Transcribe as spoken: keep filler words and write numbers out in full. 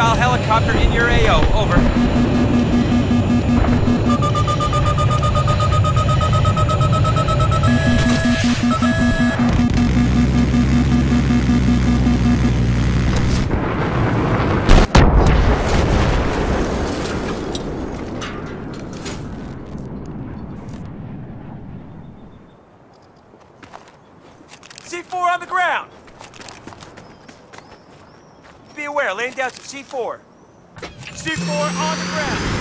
Mobile helicopter in your A O. Over. C four on the ground! Be aware, laying down some C four. C four on the ground!